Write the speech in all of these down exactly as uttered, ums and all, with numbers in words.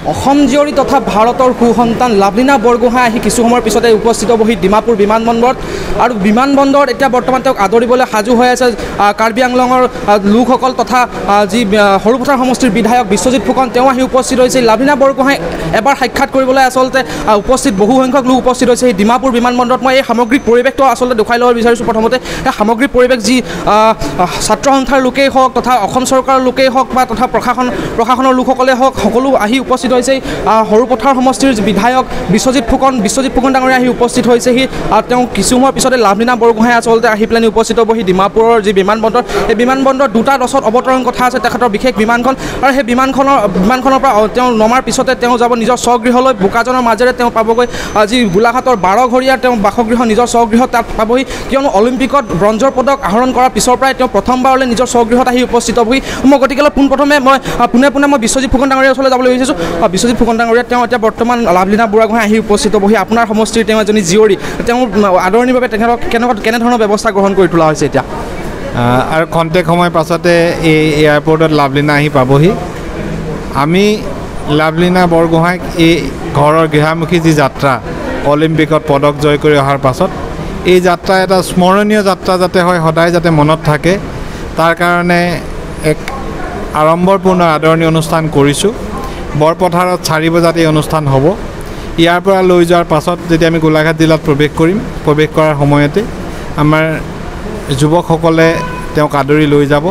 অসম জীয়ৰী তথা ভাৰতৰ সুসন্তান লাভলীনা বৰগোহাঁই আহি কিছু সময়ৰ পিছতে উপস্থিত বহি ডিমাপুৰ বিমানবন্দৰত আৰু বিমানবন্দৰত এতিয়া বৰ্তমান তেওঁক আদৰিবলৈ সাজু হৈ আছে কাৰ্বি আংলঙৰ লোকসকল তথা যি সৰুপথাৰ সমষ্টিৰ বিধায়ক বিশ্বজিৎ ফুকন তেওঁ আহি উপস্থিত হৈছে। লাভলীনা বৰগোহাঁই এবাৰ সাক্ষাৎ কৰিবলৈ আচলতে উপস্থিত বহু সংখ্যক লোক উপস্থিত হৈছে এই ডিমাপুৰ বিমানবন্দৰত। মই এই সামগ্ৰিক পৰিৱেশটো আচলতে দেখুৱাই ল'ব বিচাৰিছোঁ। প্ৰথমতে এই সামগ্ৰিক পৰিৱেশ যি ছাত্ৰ সন্থাৰ লোকেই হওক তথা অসম চৰকাৰৰ লোকেই হওক বা তথা প্ৰশাসন প্ৰশাসনৰ লোকসকলেই হওক সকলো আহি উপস্থিত হৈছে। সৰুপথাৰ সমষ্টিৰ বিধায়ক বিশ্বজিৎ ফুকন বিশ্বজিৎ ফুকন ডাঙৰীয়া আহি উপস্থিত হৈছেহি। তেওঁ কিছু সময়ৰ পিছতে লাভলীনা বৰগোহাঁই আচলতে আহি পেলাই উপস্থিত হ'বহি ডিমাপুৰৰ যি বিমানবন্দৰ। এই বিমানবন্দৰত দুটা দছত অৱতৰণ কথা আছে তেখেতৰ বিশেষ বিমানখন আৰু সেই বিমানখনৰ বিমানখনৰ পৰা তেওঁ নমাৰ পিছতে তেওঁ যাব নিজৰ স্বগৃহলৈ। বোকাজনৰ মাজেৰে তেওঁ পাবগৈ যি গোলাঘাটৰ বাৰঘৰীয়া তেওঁ বাসগৃহ নিজৰ স্বগৃহ তাত পাবহি, কিয়নো অলিম্পিকত ব্ৰঞ্জৰ পদক আহৰণ কৰাৰ পিছৰ পৰাই তেওঁ প্ৰথমবাৰলৈ নিজৰ স্বগৃহত আহি উপস্থিত হ'বহি। মই গতিকে পোনপ্ৰথমে মই পোনে পোনে মই বিশ্বজিৎ ফুকন ডাঙৰীয়াৰ ওচৰলৈ যাবলৈ বিচাৰিছোঁ। বিশ্বজিৎ ফুকন ডাঙৰীয়া তেওঁ এতিয়া বৰ্তমান লাভলীনা বৰগোহাঁই আহি উপস্থিত বহি আপোনাৰ সমষ্টিৰ তেওঁ এজনী জীয়ৰী, তেওঁ আদৰণিৰ বাবে তেখেতক কেনেকুৱা কেনেধৰণৰ ব্যৱস্থা গ্ৰহণ কৰি তোলা হৈছে এতিয়া? আৰু খন্তেক সময় পাছতে এই এয়াৰপৰ্টত লাভলীনা আহি পাবহি। আমি লাভলীনা বৰগোহাঁইক এই ঘৰৰ গৃহামুখী যি যাত্ৰা অলিম্পিকত পদক জয় কৰি অহাৰ পাছত এই যাত্ৰা এটা স্মৰণীয় যাত্ৰা যাতে হয়, সদায় যাতে মনত থাকে, তাৰ কাৰণে এক আড়ম্বৰপূৰ্ণ আদৰণি অনুষ্ঠান কৰিছোঁ। বৰপথাৰত চাৰি বজাত এই অনুষ্ঠান হ'ব। ইয়াৰ পৰা লৈ যোৱাৰ পাছত যেতিয়া আমি গোলাঘাট জিলাত প্ৰৱেশ কৰিম, প্ৰৱেশ কৰাৰ সময়তে আমাৰ যুৱকসকলে তেওঁক আদৰি লৈ যাব।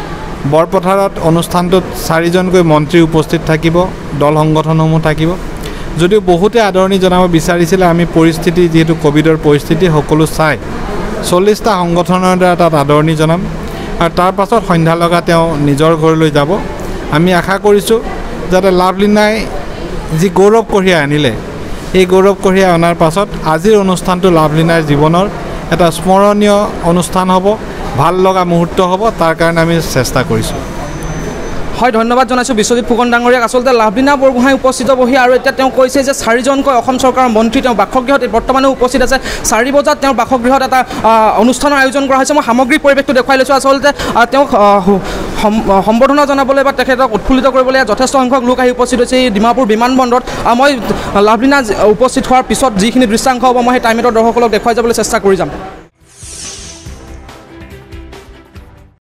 বৰপথাৰত অনুষ্ঠানটোত চাৰিজনকৈ মন্ত্ৰী উপস্থিত থাকিব, দল সংগঠনসমূহ থাকিব। যদিও বহুতে আদৰণি জনাব বিচাৰিছিলে, আমি পৰিস্থিতি যিহেতু ক'ভিডৰ পৰিস্থিতি সকলো চাই চল্লিছটা সংগঠনৰ দ্বাৰা তাত আদৰণি জনাম আৰু তাৰ পাছত সন্ধ্যা লগা তেওঁ নিজৰ ঘৰলৈ যাব। আমি আশা কৰিছোঁ যাতে লাভলীনাই যি গৌৰৱ কঢ়িয়াই আনিলে, এই গৌৰৱ কঢ়িয়াই অনাৰ পাছত আজিৰ অনুষ্ঠানটো লাভলীনাৰ জীৱনৰ এটা স্মৰণীয় অনুষ্ঠান হ'ব, ভাল লগা মুহূৰ্ত হ'ব, তাৰ কাৰণে আমি চেষ্টা কৰিছোঁ। হয়, ধন্যবাদ জনাইছোঁ বিশ্বজিৎ ফুকন ডাঙৰীয়াক। আচলতে লাভলীনা বৰগোহাঁই উপস্থিত বহি আৰু এতিয়া তেওঁ কৈছে যে চাৰিজনকৈ অসম চৰকাৰৰ মন্ত্ৰী তেওঁ বাসগৃহত বৰ্তমানে উপস্থিত আছে। চাৰি বজাত তেওঁৰ বাসগৃহত এটা অনুষ্ঠানৰ আয়োজন কৰা হৈছে। মই সামগ্ৰিক পৰিৱেশটো দেখুৱাই লৈছোঁ। আচলতে তেওঁক সম্বৰ্ধনা জনাবলৈ বা তেখেতক উৎফুল্লিত কৰিবলৈ যথেষ্ট সংখ্যক লোক আহি উপস্থিত হৈছে এই ডিমাপুৰ বিমানবন্দৰত। মই লাভলীনা উপস্থিত হোৱাৰ পিছত যিখিনি দৃশ্যাংশ হ'ব মই সেই টাইমেটৰ দৰ্শকসকলক দেখুৱাই যাবলৈ চেষ্টা কৰি যাম।